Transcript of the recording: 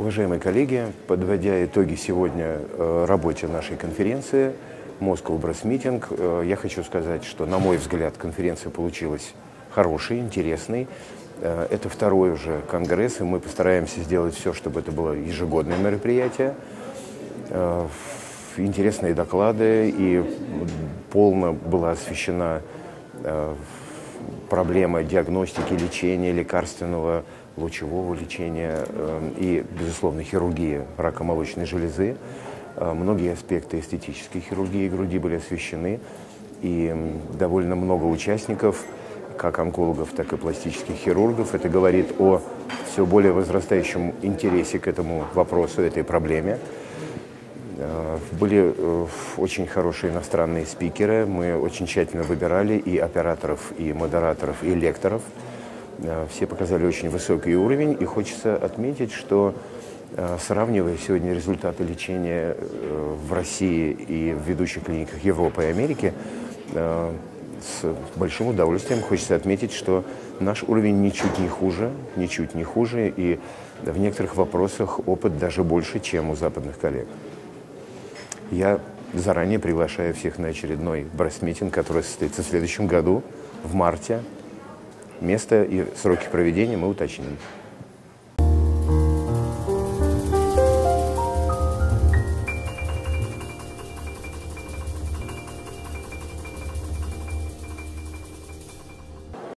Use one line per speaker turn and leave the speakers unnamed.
Уважаемые коллеги, подводя итоги сегодня работе нашей конференции Moscow Brass Meeting, я хочу сказать, что, на мой взгляд, конференция получилась хорошей, интересной. Это второй уже конгресс, и мы постараемся сделать все, чтобы это было ежегодное мероприятие. Интересные доклады, и полно была освещена проблема диагностики, лечения, лекарственного, лучевого лечения и, безусловно, хирургии рака молочной железы. Многие аспекты эстетической хирургии груди были освещены, и довольно много участников, как онкологов, так и пластических хирургов. Это говорит о все более возрастающем интересе к этому вопросу, этой проблеме. Были очень хорошие иностранные спикеры. Мы очень тщательно выбирали и операторов, и модераторов, и лекторов. Все показали очень высокий уровень. И хочется отметить, что, сравнивая сегодня результаты лечения в России и в ведущих клиниках Европы и Америки, с большим удовольствием хочется отметить, что наш уровень ничуть не хуже, и в некоторых вопросах опыт даже больше, чем у западных коллег. Я заранее приглашаю всех на очередной брейн-митинг, который состоится в следующем году, в марте. Место и сроки проведения мы уточним.